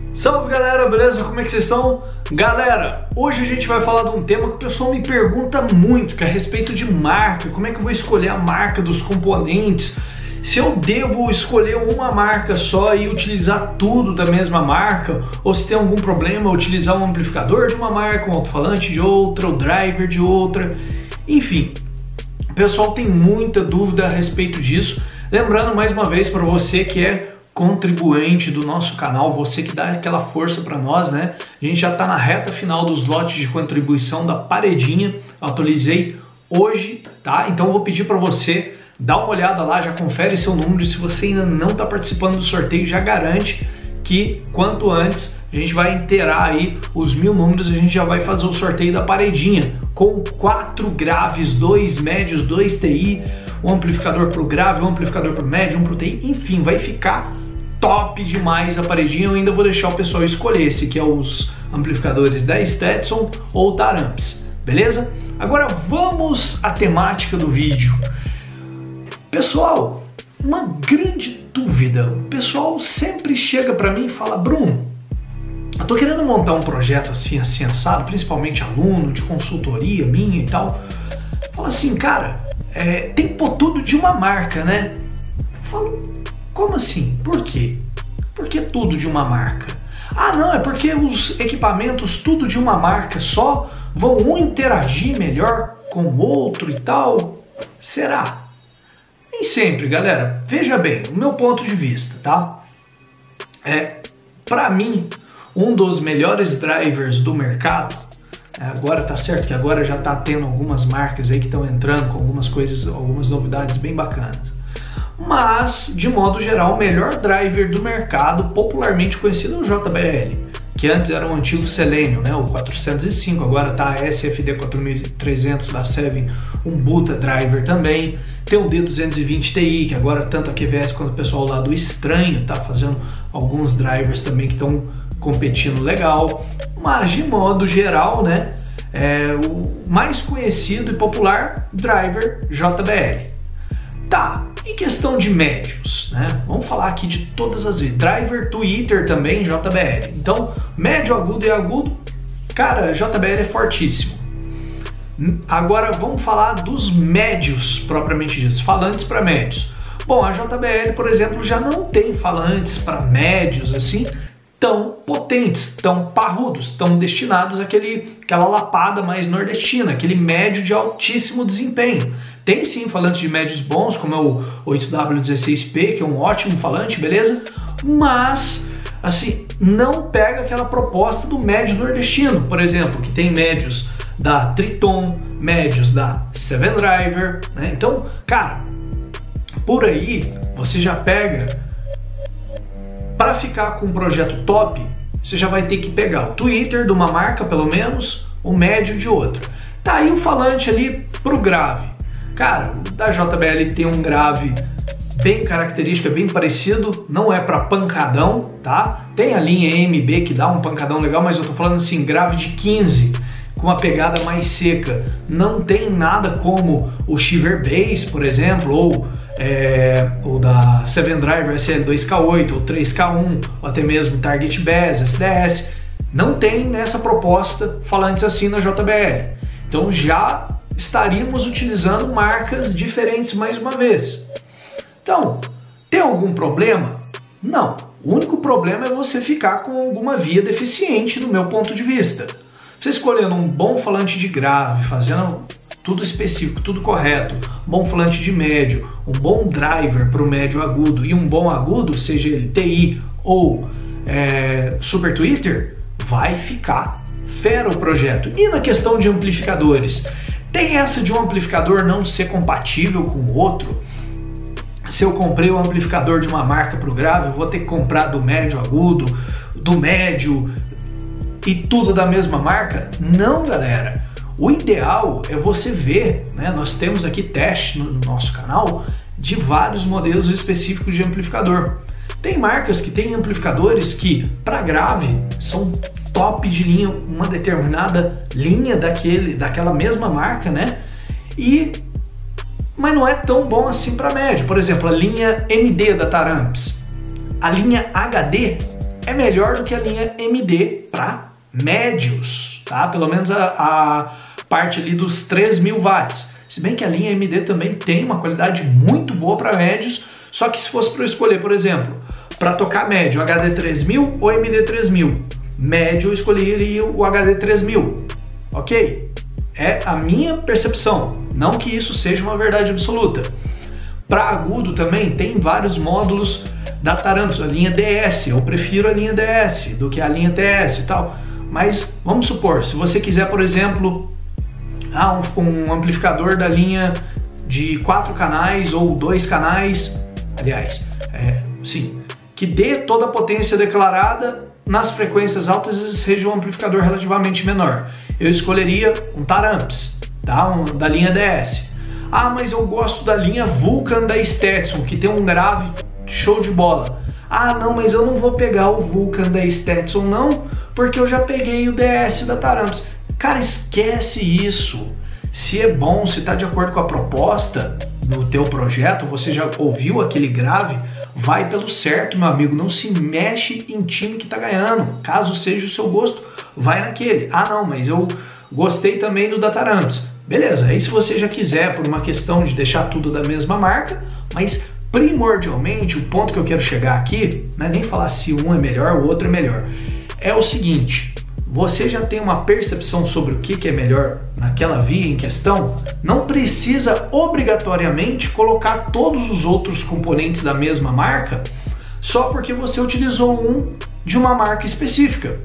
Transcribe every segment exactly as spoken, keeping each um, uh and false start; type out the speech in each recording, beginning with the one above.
Salve galera, beleza? Como é que vocês estão? Galera, hoje a gente vai falar de um tema que o pessoal me pergunta muito, que é a respeito de marca. Como é que eu vou escolher a marca dos componentes? Se eu devo escolher uma marca só e utilizar tudo da mesma marca, ou se tem algum problema utilizar um amplificador de uma marca, um alto-falante de outra, o driver de outra, enfim. O pessoal tem muita dúvida a respeito disso. Lembrando mais uma vez para você que é contribuinte do nosso canal, você que dá aquela força para nós, né? A gente já está na reta final dos lotes de contribuição da paredinha, atualizei hoje, tá? Então eu vou pedir para você dar uma olhada lá, já confere seu número, e se você ainda não está participando do sorteio, já garante que quanto antes a gente vai inteirar aí os mil números, a gente já vai fazer o sorteio da paredinha com quatro graves, dois médios, dois T I, um amplificador para o grave, um amplificador para o médio, um para o T I, enfim, vai ficar top demais a paredinha. Eu ainda vou deixar o pessoal escolher esse que é os amplificadores da Stetson ou Taramps, beleza? Agora vamos à temática do vídeo. Pessoal, uma grande dúvida, o pessoal sempre chega para mim e fala: Bruno, eu tô querendo montar um projeto assim, assim, assado, principalmente aluno de consultoria minha e tal. Fala assim, cara, é, tem que pôr tudo de uma marca, né? Eu falo, como assim? Por quê? Por que tudo de uma marca? Ah, não, é porque os equipamentos tudo de uma marca só vão um interagir melhor com o outro e tal. Será? Nem sempre, galera. Veja bem, o meu ponto de vista, tá? É, pra mim, um dos melhores drivers do mercado, agora tá certo que agora já tá tendo algumas marcas aí que estão entrando com algumas coisas, algumas novidades bem bacanas. Mas, de modo geral, o melhor driver do mercado, popularmente conhecido, é o J B L, que antes era o antigo Selenium, né, o quatrocentos e cinco, agora tá a S F D quatro mil e trezentos da Seven, um Buta driver também. Tem o D duzentos e vinte T I, que agora tanto a Q V S quanto o pessoal lá do Estranho tá fazendo alguns drivers também que estão competindo legal. Mas, de modo geral, né, é o mais conhecido e popular driver J B L. Tá, em questão de médios, né? Vamos falar aqui de todas as vezes. Driver Twitter também, J B L. Então, médio, agudo e agudo, cara, J B L é fortíssimo. Agora vamos falar dos médios, propriamente dito, falantes para médios. Bom, a J B L, por exemplo, já não tem falantes para médios assim tão potentes, tão parrudos, tão destinados àquele, àquela lapada mais nordestina, aquele médio de altíssimo desempenho. Tem sim falantes de médios bons, como é o oito W dezesseis P, que é um ótimo falante, beleza? Mas, assim, não pega aquela proposta do médio nordestino, por exemplo, que tem médios da Triton, médios da Seven Driver, né? Então, cara, por aí você já pega, para ficar com um projeto top, você já vai ter que pegar o Twitter de uma marca, pelo menos, o médio de outra. Tá aí o falante ali pro grave. Cara, o da J B L tem um grave bem característico, é bem parecido, não é para pancadão, tá? Tem a linha M B que dá um pancadão legal, mas eu tô falando assim, grave de quinze, com uma pegada mais seca. Não tem nada como o Shiver Bass, por exemplo, ou é, o da Seven Driver S L dois K oito, ou três K um, ou até mesmo Target Bass, S D S. Não tem nessa proposta falantes assim na J B L. Então já estaríamos utilizando marcas diferentes mais uma vez. Então, tem algum problema? Não. O único problema é você ficar com alguma via deficiente, no meu ponto de vista. Você escolhendo um bom falante de grave, fazendo tudo específico, tudo correto, bom falante de médio, um bom driver para o médio agudo e um bom agudo, seja ele T I ou é, Super Twitter, vai ficar fera o projeto. E na questão de amplificadores, tem essa de um amplificador não ser compatível com o outro. Se eu comprei um amplificador de uma marca para o grave, eu vou ter que comprar do médio agudo, do médio e tudo da mesma marca? Não, galera. O ideal é você ver, né? Nós temos aqui teste no nosso canal de vários modelos específicos de amplificador. Tem marcas que têm amplificadores que, para grave, são top de linha, uma determinada linha daquele, daquela mesma marca, né? E, mas não é tão bom assim para médio. Por exemplo, a linha M D da Taramps. A linha H D é melhor do que a linha M D para médios, tá? Pelo menos a, a parte ali dos três mil watts. Se bem que a linha M D também tem uma qualidade muito boa para médios, só que se fosse para eu escolher, por exemplo, para tocar médio, H D três mil ou M D três mil, médio eu escolheria o H D três mil, ok? É a minha percepção, não que isso seja uma verdade absoluta. Para agudo também tem vários módulos da Taramps, a linha D S, eu prefiro a linha D S do que a linha T S e tal, mas vamos supor, se você quiser, por exemplo, ah, um, um amplificador da linha de quatro canais ou dois canais, aliás, é, sim, que dê toda a potência declarada nas frequências altas e seja um amplificador relativamente menor, eu escolheria um Taramps, tá? Um, da linha D S. Ah, mas eu gosto da linha Vulcan da Stetson, que tem um grave show de bola. Ah, não, mas eu não vou pegar o Vulcan da Stetson não, porque eu já peguei o D S da Taramps. Cara, esquece isso. Se é bom, se está de acordo com a proposta do teu projeto, você já ouviu aquele grave, vai pelo certo, meu amigo. Não se mexe em time que está ganhando. Caso seja o seu gosto, vai naquele. Ah, não, mas eu gostei também do da Taramps. Beleza, aí se você já quiser, por uma questão de deixar tudo da mesma marca, mas primordialmente o ponto que eu quero chegar aqui, não é nem falar se um é melhor ou o outro é melhor, é o seguinte: você já tem uma percepção sobre o que é melhor naquela via em questão, não precisa obrigatoriamente colocar todos os outros componentes da mesma marca só porque você utilizou um de uma marca específica.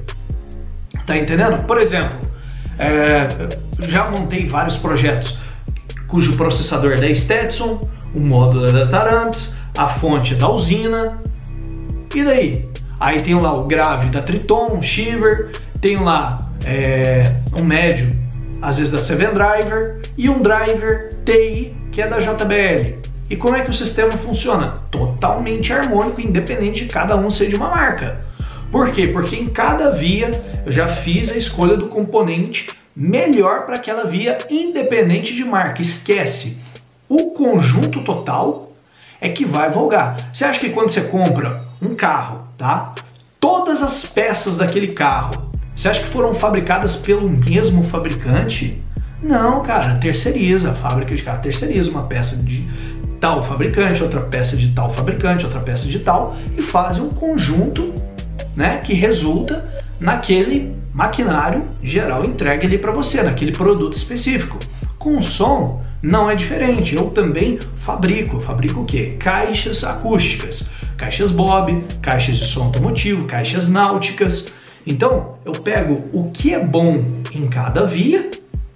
Tá entendendo? Por exemplo, é, já montei vários projetos cujo processador é da Stetson, o módulo é da Taramps, a fonte é da usina, e daí? Aí tem lá o grave da Triton, um Shiver, tenho lá é, um médio, às vezes da Seven Driver, e um driver T I, que é da J B L. E como é que o sistema funciona? Totalmente harmônico, independente de cada um ser de uma marca. Por quê? Porque em cada via eu já fiz a escolha do componente melhor para aquela via, independente de marca. Esquece, o conjunto total é que vai vogar. Você acha que quando você compra um carro, tá? Todas as peças daquele carro, você acha que foram fabricadas pelo mesmo fabricante? Não, cara, terceiriza. A fábrica de carro terceiriza uma peça de tal fabricante, outra peça de tal fabricante, outra peça de tal, e fazem um conjunto, né, que resulta naquele maquinário geral entregue ali para você, naquele produto específico. Com o som não é diferente. Eu também fabrico. Fabrico o quê? Caixas acústicas, caixas Bob, caixas de som automotivo, caixas náuticas. Então, eu pego o que é bom em cada via,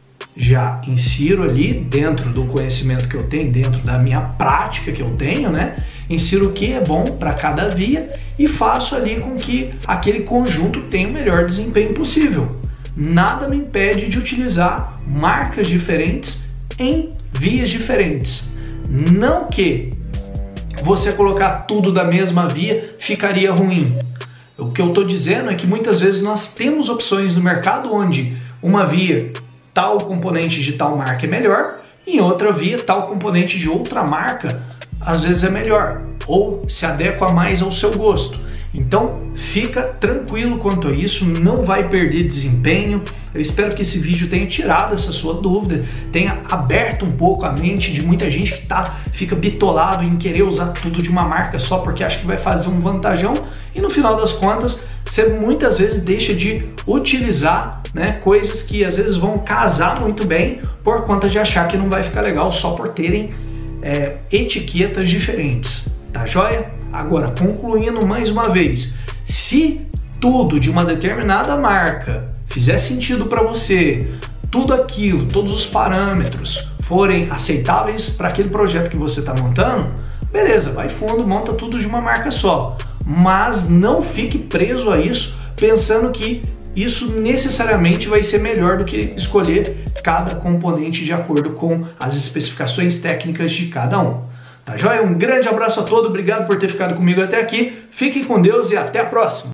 já insiro ali dentro do conhecimento que eu tenho, dentro da minha prática que eu tenho, né? Insiro o que é bom para cada via e faço ali com que aquele conjunto tenha o melhor desempenho possível. Nada me impede de utilizar marcas diferentes em vias diferentes. Não que você colocar tudo da mesma via ficaria ruim. O que eu estou dizendo é que muitas vezes nós temos opções no mercado onde uma via tal componente de tal marca é melhor, e em outra via tal componente de outra marca às vezes é melhor, ou se adequa mais ao seu gosto. Então fica tranquilo quanto a isso, não vai perder desempenho. Eu espero que esse vídeo tenha tirado essa sua dúvida, tenha aberto um pouco a mente de muita gente que tá, fica bitolado em querer usar tudo de uma marca só porque acha que vai fazer um vantajão, e no final das contas você muitas vezes deixa de utilizar, né, coisas que às vezes vão casar muito bem por conta de achar que não vai ficar legal só por terem é, etiquetas diferentes. Tá joia? Agora, concluindo mais uma vez, se tudo de uma determinada marca fizer sentido para você, tudo aquilo, todos os parâmetros forem aceitáveis para aquele projeto que você está montando, beleza, vai fundo, monta tudo de uma marca só. Mas não fique preso a isso, pensando que isso necessariamente vai ser melhor do que escolher cada componente de acordo com as especificações técnicas de cada um. Tá joia? Um grande abraço a todos, obrigado por ter ficado comigo até aqui, fiquem com Deus e até a próxima!